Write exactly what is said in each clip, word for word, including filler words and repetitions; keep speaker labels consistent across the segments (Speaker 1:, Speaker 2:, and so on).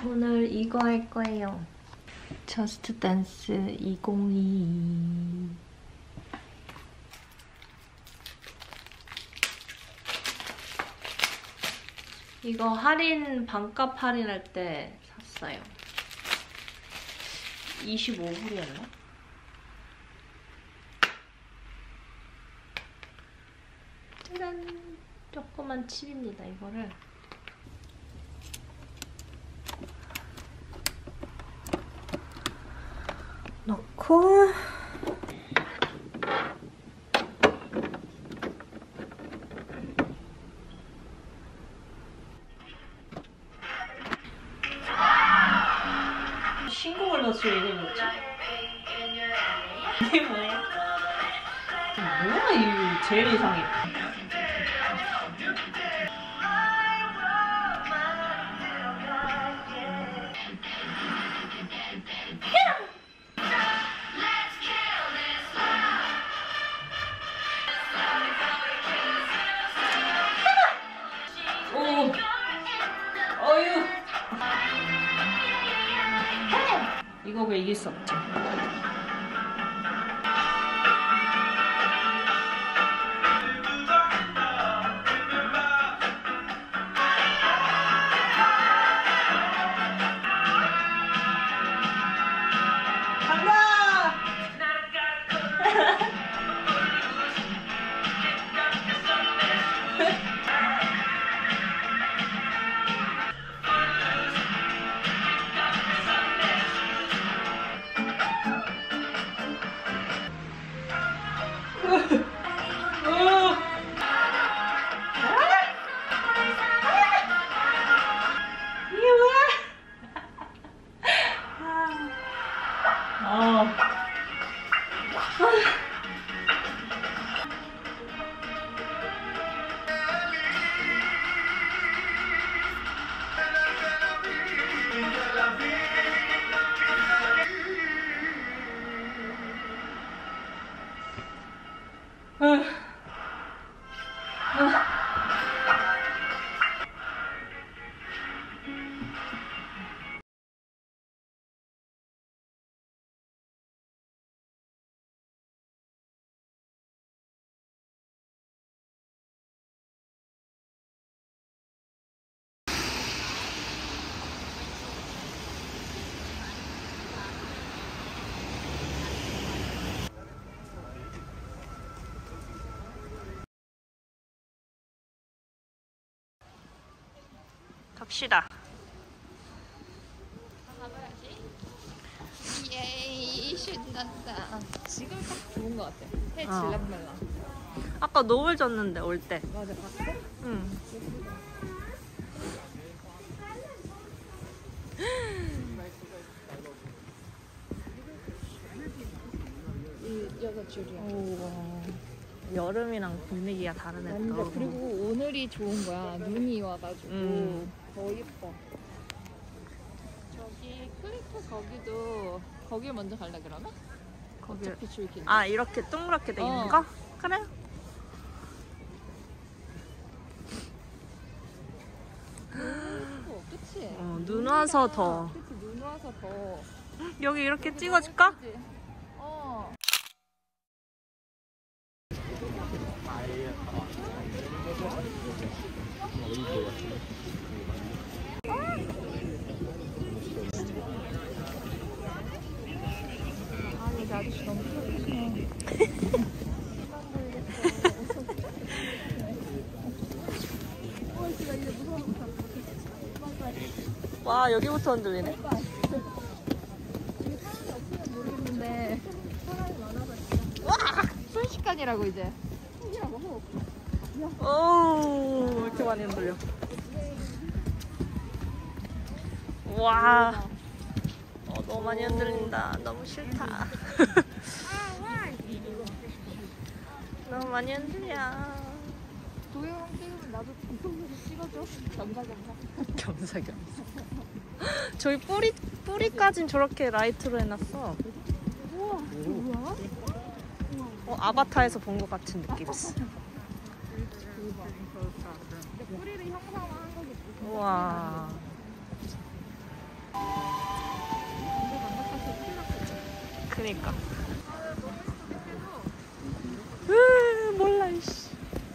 Speaker 1: 오늘 이거 할 거예요. 저스트 댄스 이천이십이. 이거 할인, 반값 할인할 때 샀어요. 이십오 불이었나? 짜잔! 조그만 칩입니다, 이거를. 넣고 신고 걸렸어. 이게 뭐지? 이게 뭐야? 뭐야 이 제일 이상해. 오, 어휴. 이거 왜 이길 수 없지? 갑시다.
Speaker 2: 가봐야지. 예이 신난다. 지금 딱 좋은 것 같아. 해 질랑말랑.
Speaker 1: 아까 노을 졌는데 올 때.
Speaker 2: 맞아, 봤어?
Speaker 1: 응.
Speaker 2: 이 여섯 줄이야.
Speaker 1: 오, 여름이랑 분위기가 다르네.
Speaker 2: 완전.
Speaker 1: 또.
Speaker 2: 그리고 오늘이 좋은 거야. 눈이 와가지고
Speaker 1: 음.
Speaker 2: 더 예뻐. 저기 클리프 거기도 거길 먼저 갈래 그러면?
Speaker 1: 거기.
Speaker 2: 어차피 줄긴.
Speaker 1: 아, 이렇게 동그랗게 돼 있는
Speaker 2: 어.
Speaker 1: 거? 그래.
Speaker 2: 예뻐, 그치?
Speaker 1: 어, 눈 와서 더.
Speaker 2: 그치, 눈 와서 더.
Speaker 1: 여기 이렇게 찍어줄까?
Speaker 2: 그치? 어. 아니, 이 아저씨 너무 귀엽다.
Speaker 1: 와, 여기부터 흔들리네.
Speaker 2: 모르겠는데 사람이 많아서 진짜. 순식간이라고 이제. 순이라고
Speaker 1: 오, 왜 이렇게 많이 흔들려. 와. 어, 너무 많이 흔들린다. 너무 싫다. 너무 많이 흔들려.
Speaker 2: 도영 찍으면 나도 동영상 찍어줘. 겸사겸사.
Speaker 1: 겸사겸사. 저희 뿌리, 뿌리까진 저렇게 라이트로 해놨어.
Speaker 2: 우와, 이거 뭐야?
Speaker 1: 어, 아바타에서 본 것 같은 느낌 있어.
Speaker 2: 근데 뿌리를 형상화한 거겠지.
Speaker 1: 우와.
Speaker 3: 그니까. 으, 몰라, 이씨.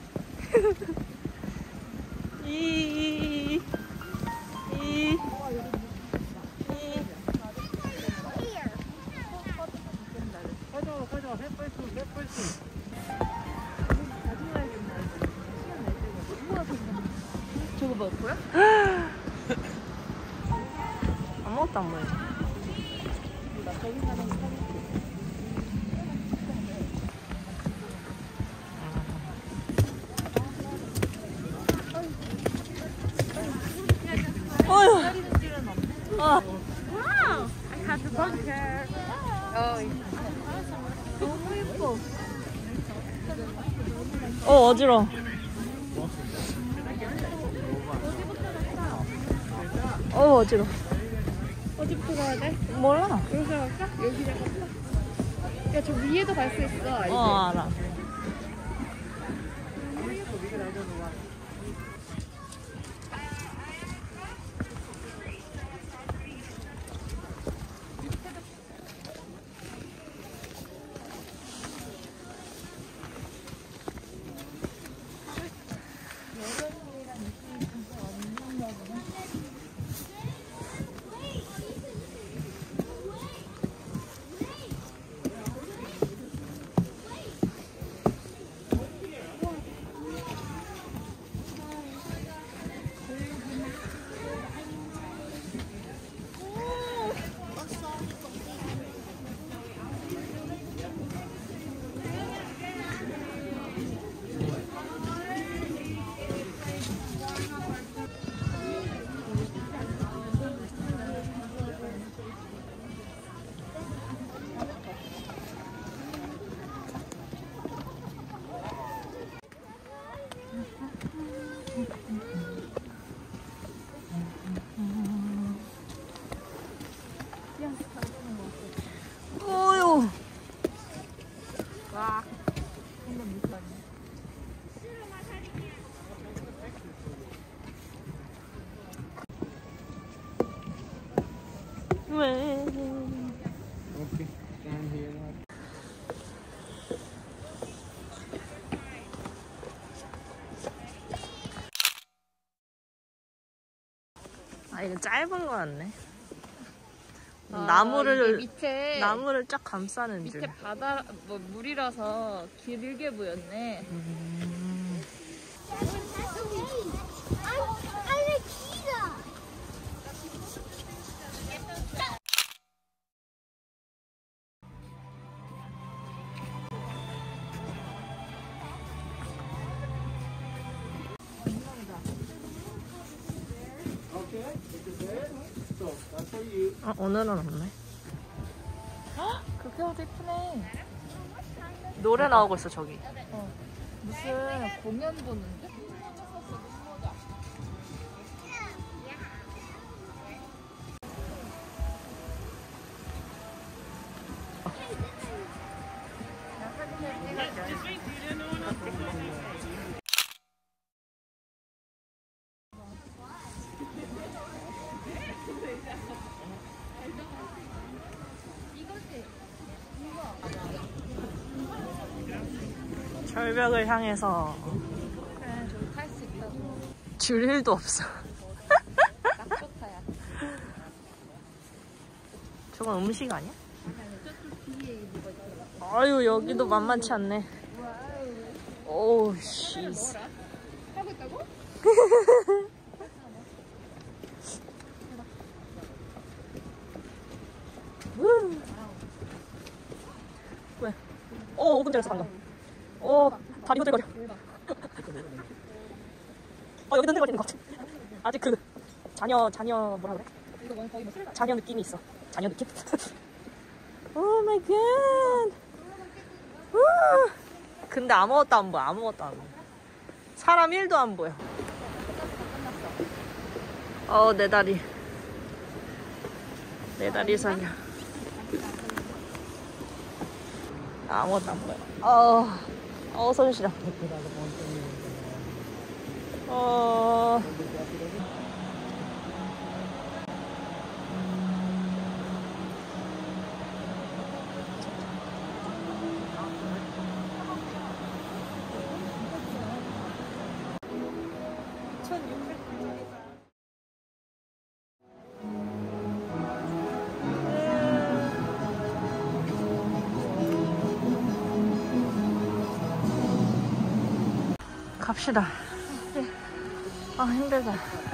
Speaker 3: 이, 이, 이.
Speaker 2: 저거 뭐 보여?
Speaker 3: 아무것도 안 보여. 어휴. 아.
Speaker 2: 너무 예뻐.
Speaker 3: 어, 어지러워. 어, 어지러워.
Speaker 2: 어디부터 가야 돼?
Speaker 3: 몰라.
Speaker 2: 여기서 갈까? 여기서 갈까? 야, 저 위에도 갈 수 있어. 알지?
Speaker 3: 어, 알아. 어휴.
Speaker 2: 와. 한번 못 봤네.
Speaker 3: 왜?
Speaker 4: Okay, stand here.
Speaker 3: 아, 이거 짧은 거 같네.
Speaker 2: 아,
Speaker 3: 나무를,
Speaker 2: 이게 밑에
Speaker 3: 나무를 쫙 감싸는
Speaker 2: 밑에
Speaker 3: 줄.
Speaker 2: 바다 뭐 물이라서 길게 보였네.
Speaker 3: 음.
Speaker 4: Okay, take a bed. So that's for you.
Speaker 3: 어, 오늘은 없네.
Speaker 2: 그렇게 해도 예쁘네.
Speaker 3: 노래 나오고 있어, 저기.
Speaker 2: 어. 무슨 공연 보는데?
Speaker 3: 절벽을 향해서
Speaker 2: 그래, 저기 탈 수 있다고.
Speaker 3: 줄 일도 없어.
Speaker 2: 딱 좋다, 야.
Speaker 3: 저건 음식 아니야?
Speaker 2: 저쪽 뒤에 뭐가 있더라.
Speaker 3: 아유, 여기도 만만치 않네. 오우, 씨스.
Speaker 2: 하고 있다고?
Speaker 3: 왜? 오, 오 분 전했어, 방금. 오, 다리 흔들거려. 어, 여기 흔들거리는 것 같아. 아직 그, 자녀, 자녀, 뭐라 그래?
Speaker 2: 이거 뭐 거의 뭐 술 같아.
Speaker 3: 자녀 느낌이 있어. 자녀 느낌? 오 마이 갓. 우. 근데 아무것도 안 보여. 아무것도 안 보여. 사람 일도 안 보여. 어, 내 다리. 내 다리 살려. 아무것도 안 보여. 어, 어, 손 시려. 어. 갑시다. 아, 힘들다.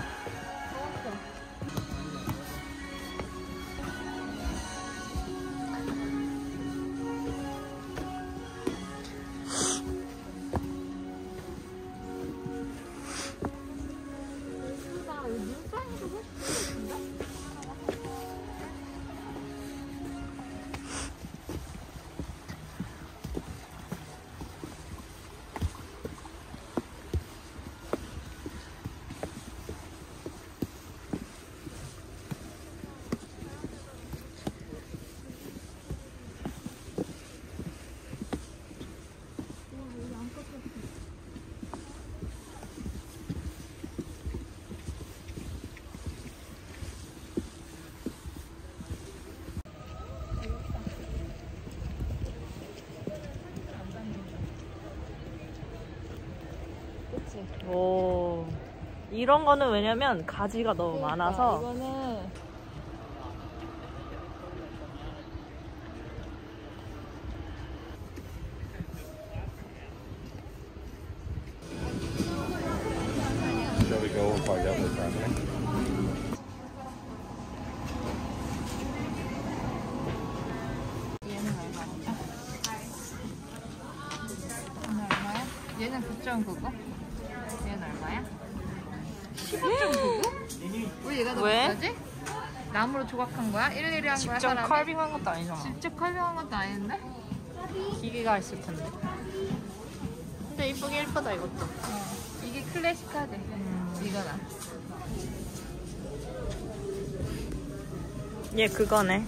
Speaker 3: 오, 이런 거는 왜냐면 가지가 너무
Speaker 2: 그러니까,
Speaker 3: 많아서
Speaker 2: 이거는
Speaker 5: Shall we go find out what's happening?
Speaker 2: 얘는 얼마야? 얘는 얼마야? 얘는 구 점 구구? 얘는 얼마야? 십오 점 구구? 왜 얘가 더
Speaker 3: 왜?
Speaker 2: 비싸지? 나무로 조각한 거야? 일일이 한 거야?
Speaker 3: 직접
Speaker 2: 사람이?
Speaker 3: 칼빙한 것도 아니잖아.
Speaker 2: 직접 칼빙한 것도 아닌데?
Speaker 3: 기계가 있을 텐데. 근데 이쁘게 예쁘다 이것도.
Speaker 2: 어. 이게 클래식하대. 음. 이거나.
Speaker 3: 얘 그거네.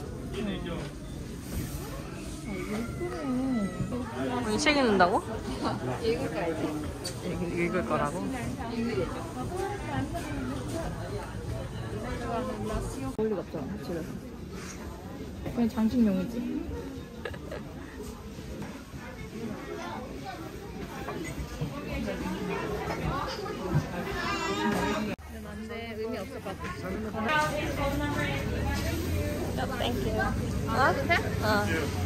Speaker 3: 이 책 읽는다고?
Speaker 2: 읽을 거야 이제.
Speaker 3: 읽, 읽을 거라고?
Speaker 2: 볼 리가 없잖아 집에서. 그냥 장식용이지. 근데 의미 없을 것 같아.
Speaker 3: 땡큐.
Speaker 2: 아, 돼?
Speaker 3: 어.